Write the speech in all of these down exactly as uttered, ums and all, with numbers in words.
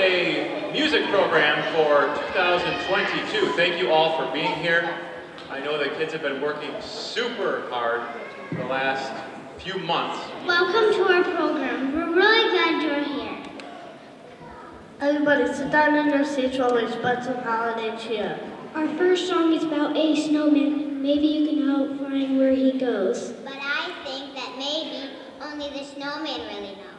holiday music program for two thousand twenty-two. Thank you all for being here. I know the kids have been working super hard the last few months. Welcome to our program. We're really glad you're here. Everybody sit down in your seats while we spread some holiday cheer. Our first song is about a snowman. Maybe you can help find where he goes. But I think that maybe only the snowman really knows.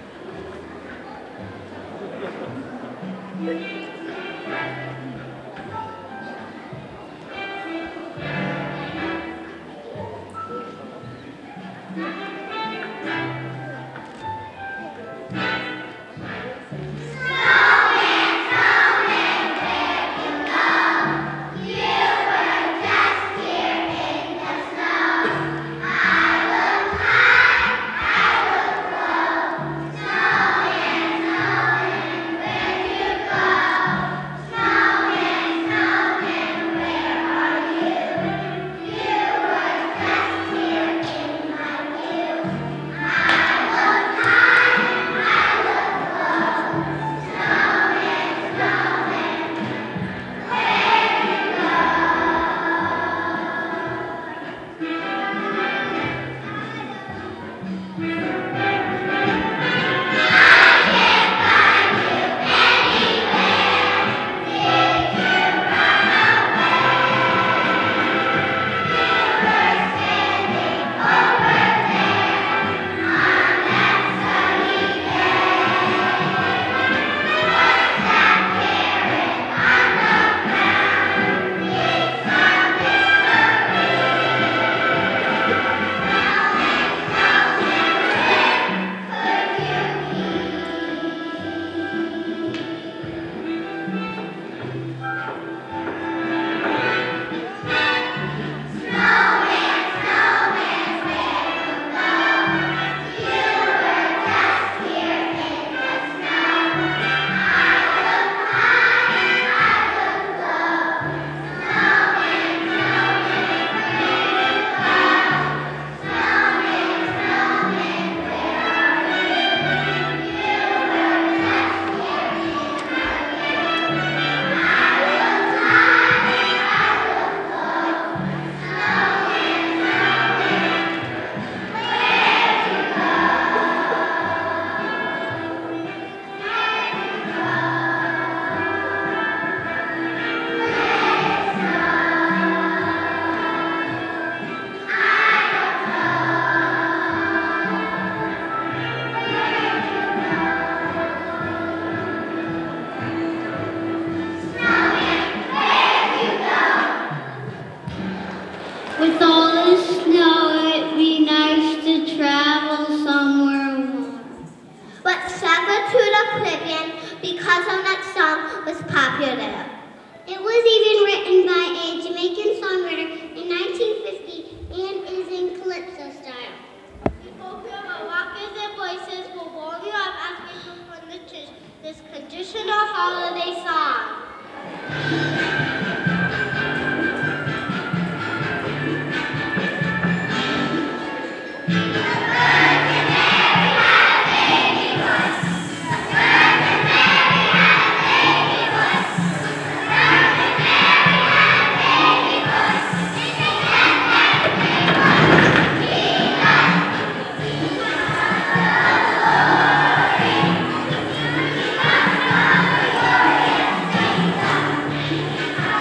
With all the snow, it'd be nice to travel somewhere warm. But Sacred to the Caribbean, because of that song, was popular. It was even written by a Jamaican songwriter in nineteen fifty and is in calypso style. People feel our walkers and voices will warm you up as we perform this, this traditional holiday song. Thank you.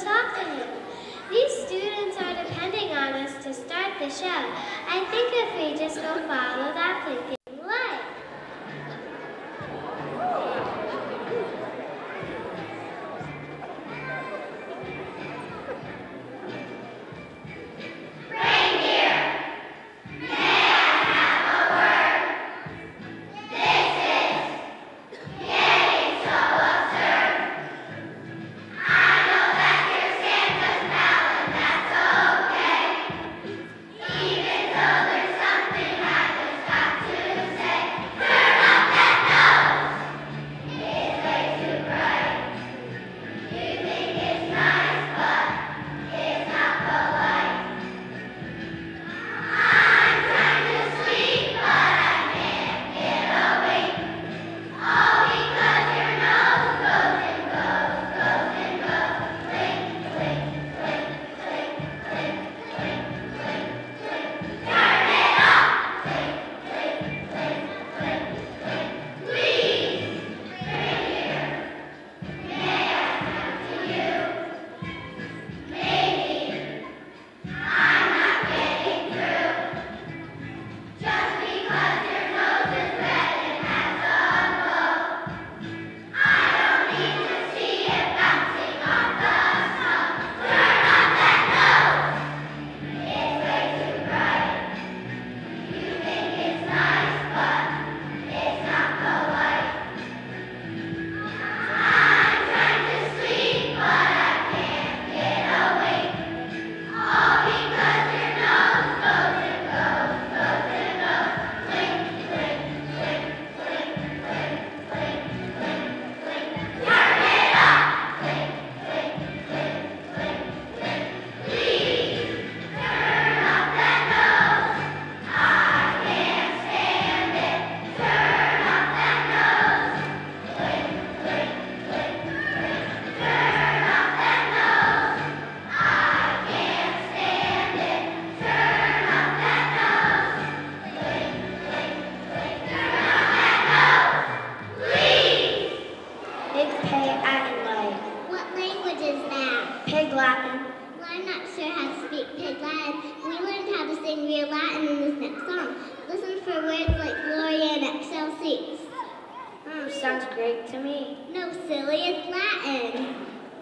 talk to him. These students are depending on us to start the show. I think if we just go follow that blinking light. Pig Latin. Well, I'm not sure how to speak Pig Latin. We learned how to sing real Latin in this next song. Listen for words like Gloria and Excelsis. Hmm, sounds great to me. No, silly, it's Latin.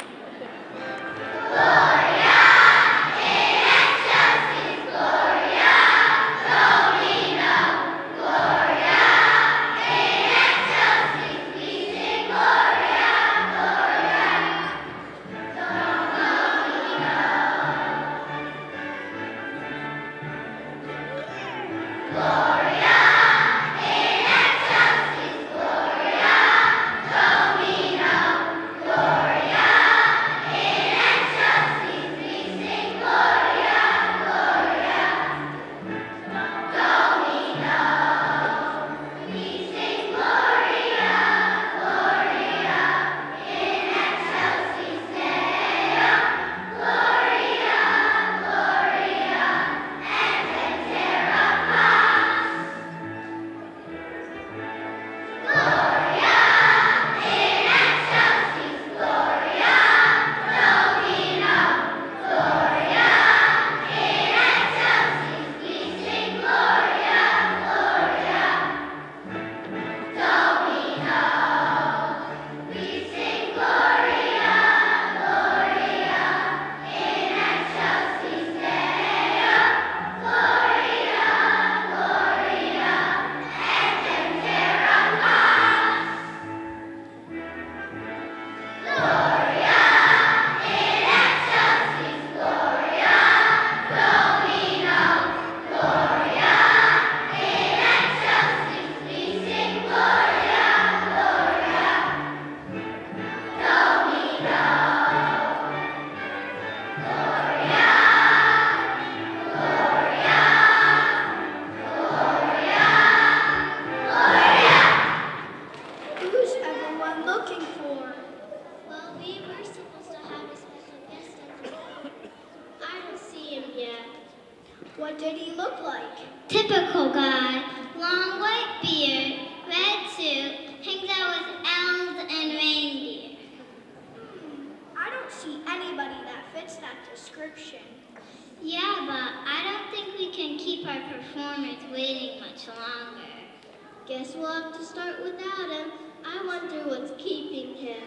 Gloria in excelsis Gloria, Domino. Gloria in excelsis, we sing Gloria, Gloria, Domino. Gloria in excelsis Gloria, Domino. Gloria in excelsis, we sing Gloria, Gloria, Domino. We sing Gloria, Gloria in excelsis Deo. Gloria, Gloria, et cetera paz. Gloria in excelsis Gloria, Domino. Gloria in excelsis, we sing Gloria, Gloria, Domino. We sing Gloria, Gloria in excelsis Deo. Gloria, Gloria, et cetera paz. Gloria in excelsis Gloria, Domino. Gloria in excelsis, we sing Gloria, Gloria, Domino. Gloria, Gloria, Gloria, Gloria. Who's everyone looking for? Well, we were supposed to have a special guest at the I don't see him yet. What did he look like? Typical guy. Long white beard, red suit, hangs out with elves and reindeer. I don't see anybody that Guess we'll have to start without him. I wonder what's keeping him.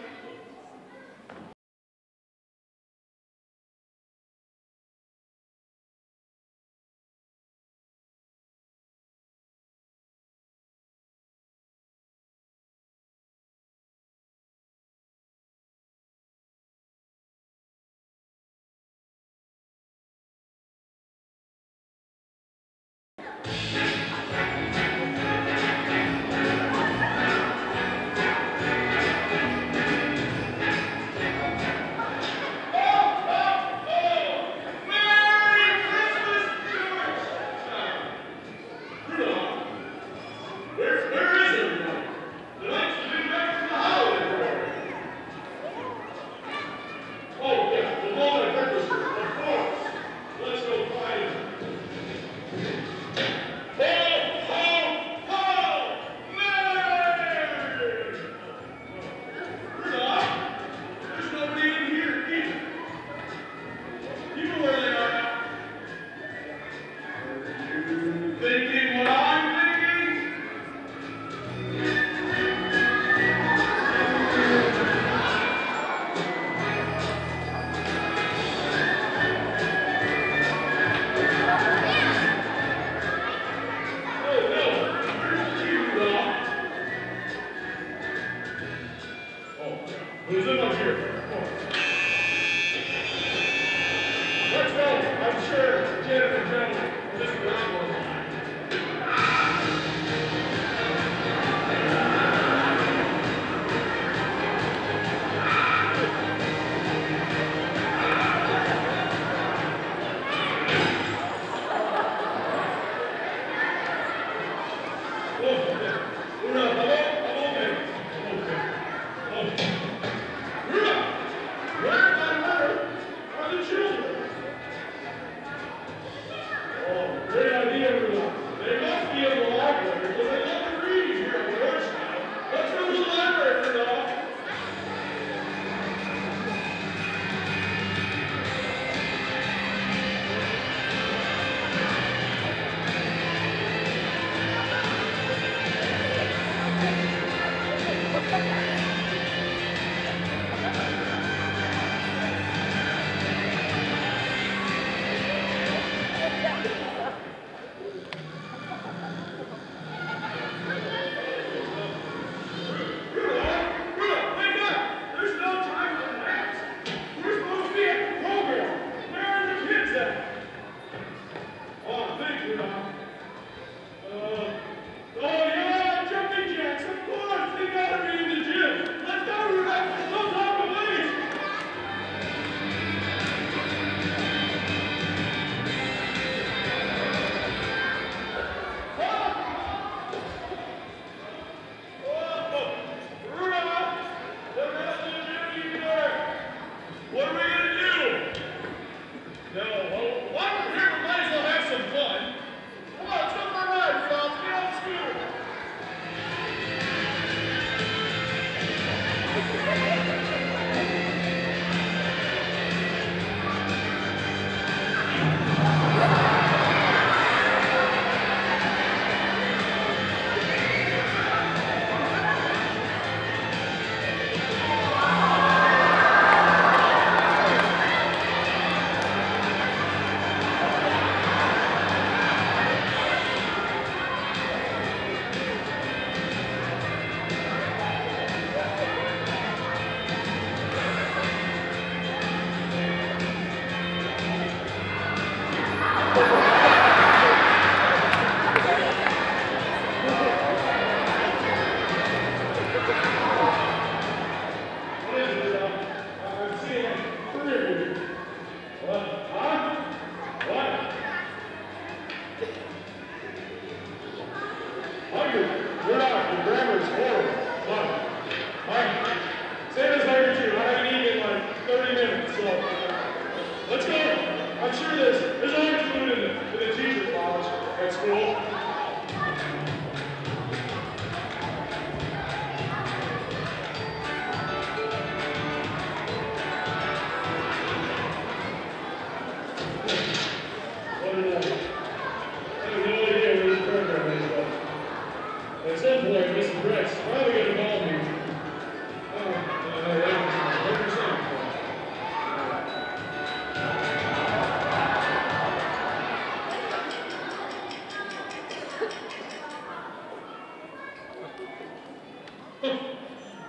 Hurrah!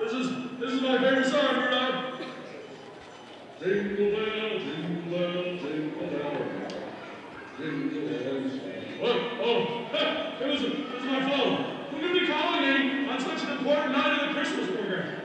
This is, this is my favorite song, Rudolph. Jingle bell, jingle bell, jingle bell. Jingle bells. Oh, oh, it was, it was my phone. Who could be calling me on such an important night of the Christmas program?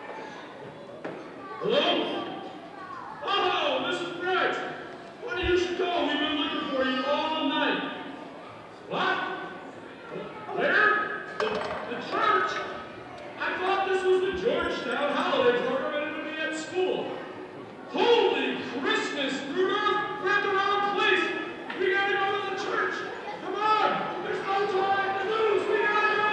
Hello? Oh, Missus Brett. Why, you should call. We've been looking for you all night. What? Where? The, the church? I thought this was the Georgetown holiday program and it would be at school. Holy Christmas, Rudolph! We're at the wrong place! We gotta go to the church! Come on! There's no time to lose! We gotta go!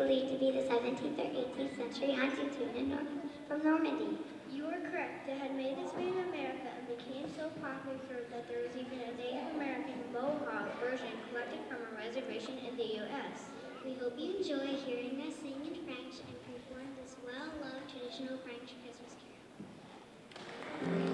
believed to be the seventeenth or eighteenth century hunting tune in Nor from Normandy. You are correct. It had made its way to America and became so popular that there was even a Native American Mohawk version collected from a reservation in the U S We hope you enjoy hearing us sing in French and perform this well-loved traditional French Christmas carol.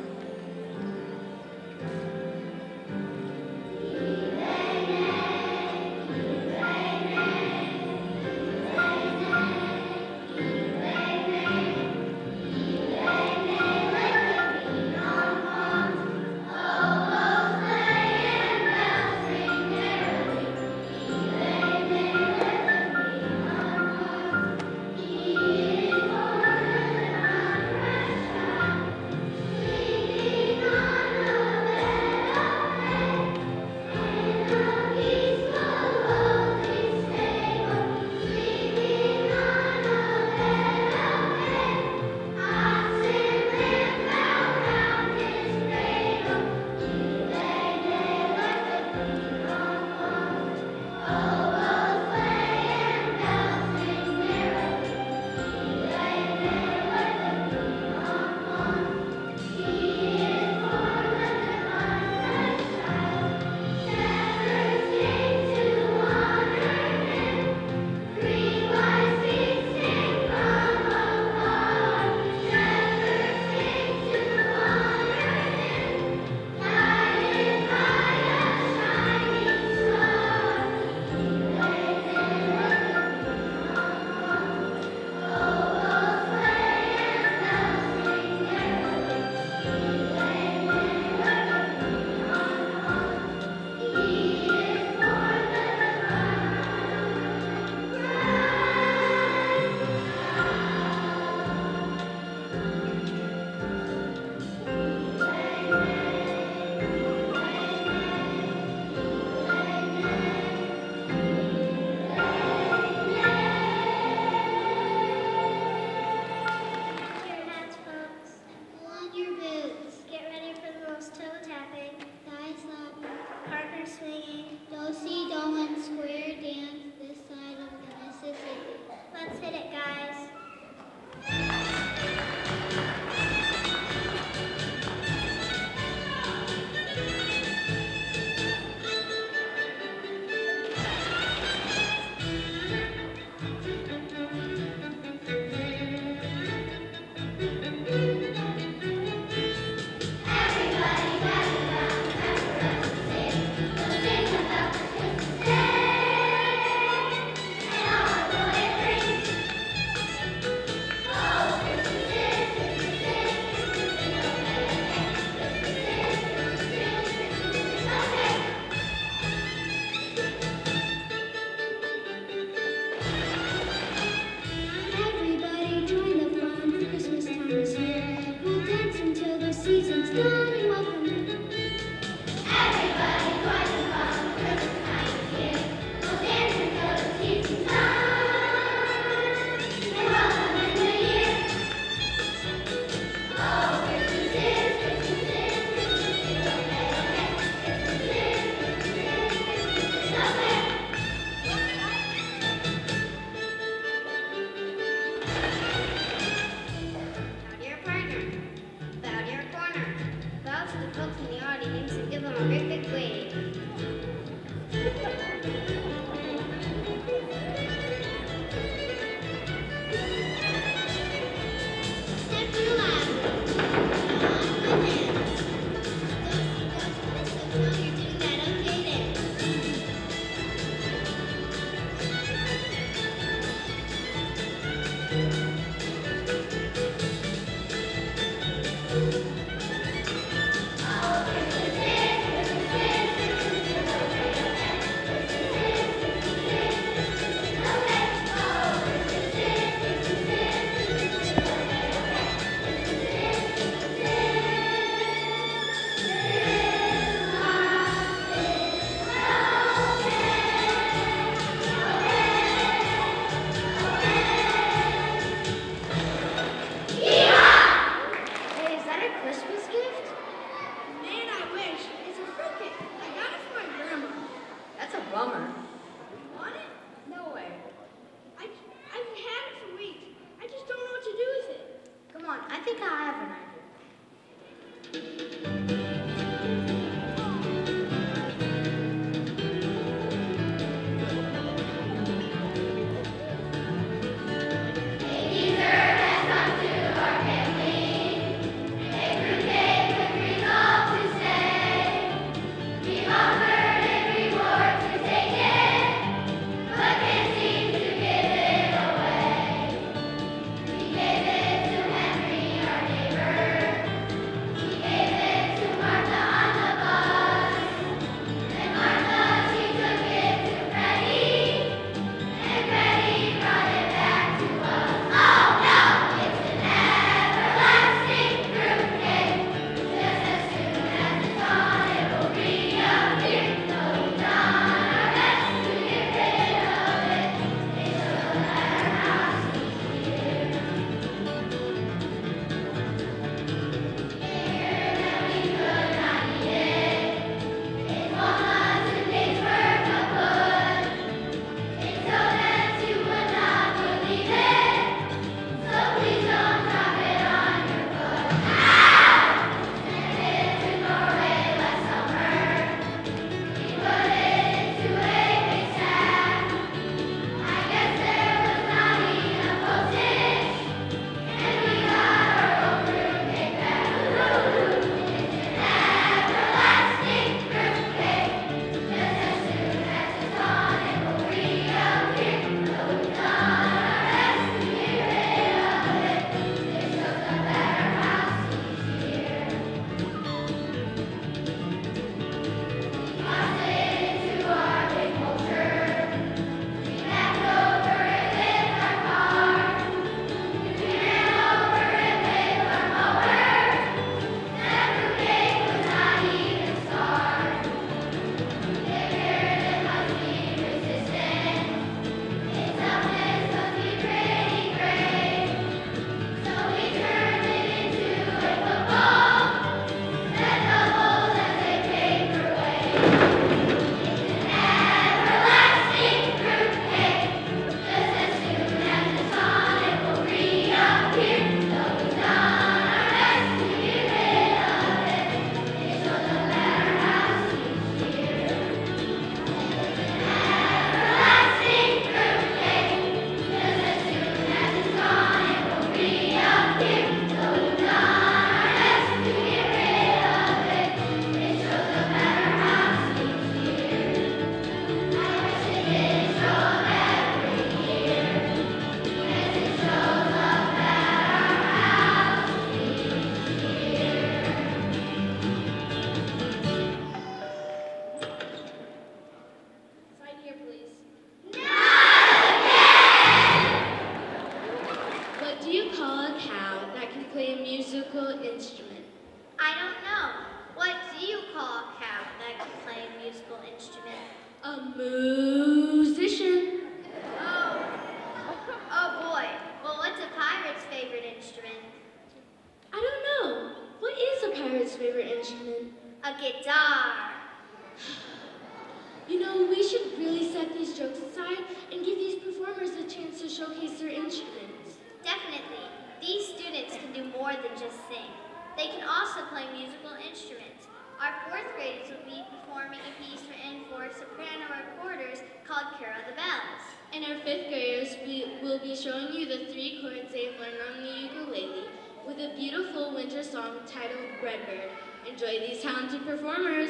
showcase their instruments. Definitely. These students can do more than just sing. They can also play musical instruments. Our fourth graders will be performing a piece written for soprano recorders called Carol the Bells. And our fifth graders we will be showing you the three chords they've learned on the ukulele with a beautiful winter song titled Redbird. Enjoy these talented performers.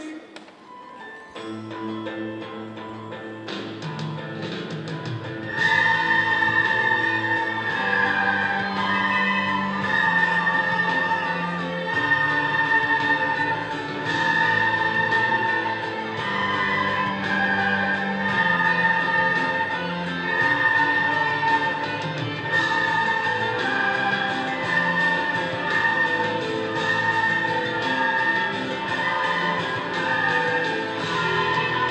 Thank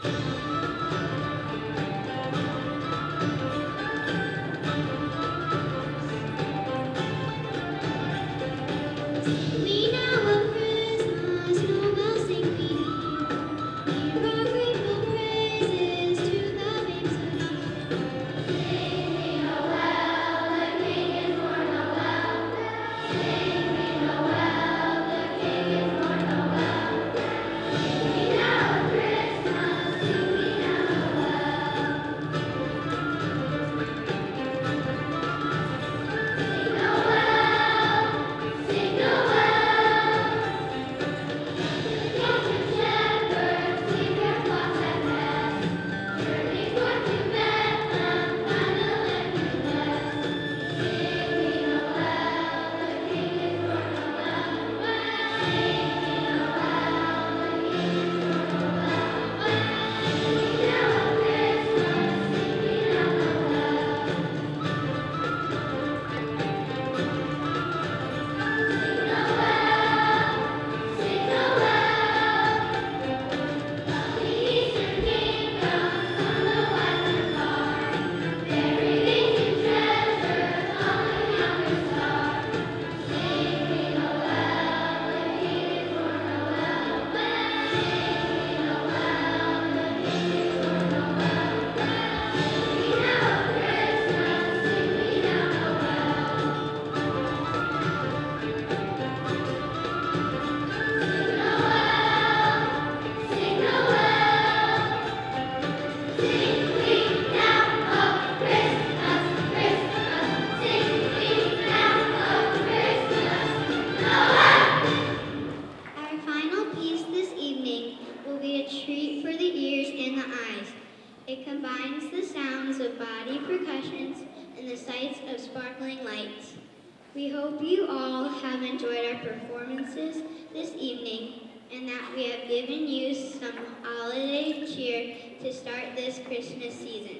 It combines the sounds of body percussions and the sights of sparkling lights. We hope you all have enjoyed our performances this evening and that we have given you some holiday cheer to start this Christmas season.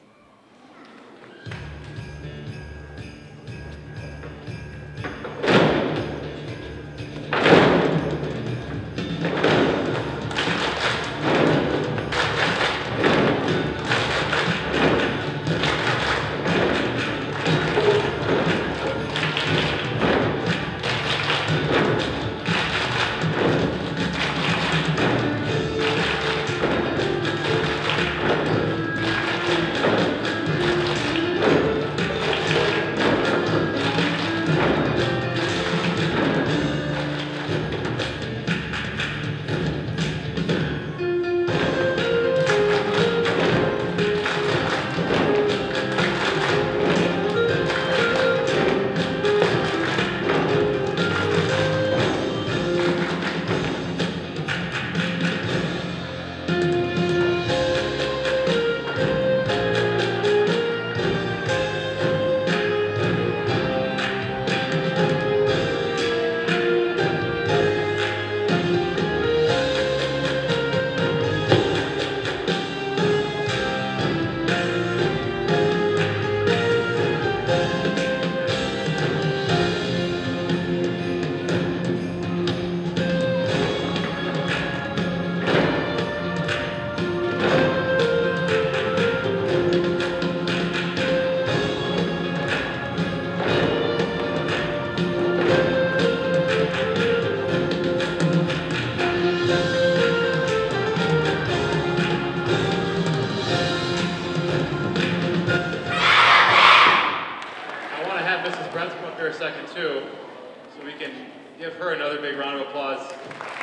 A second too, so we can give her another big round of applause. I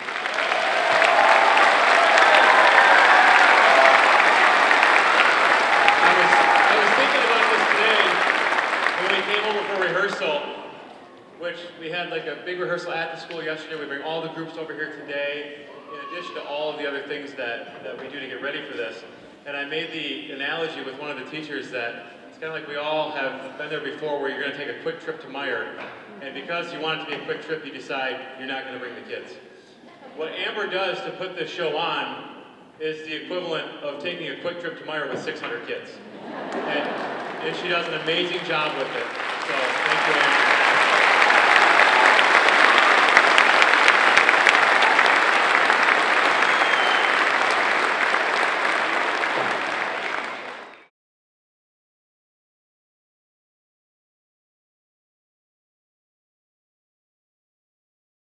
was, I was thinking about this today when we came over for rehearsal, which we had like a big rehearsal at the school yesterday. We bring all the groups over here today, in addition to all of the other things that, that we do to get ready for this. And I made the analogy with one of the teachers that it's kind of like we all have been there before where you're going to take a quick trip to Meyer, and because you want it to be a quick trip, you decide you're not going to bring the kids. What Amber does to put this show on is the equivalent of taking a quick trip to Meyer with six hundred kids. And, and she does an amazing job with it. So.